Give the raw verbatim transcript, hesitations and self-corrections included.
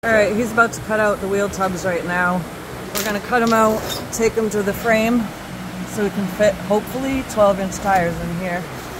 Alright, he's about to cut out the wheel tubs right now. We're going to cut them out, take them to the frame so we can fit, hopefully, twelve inch tires in here.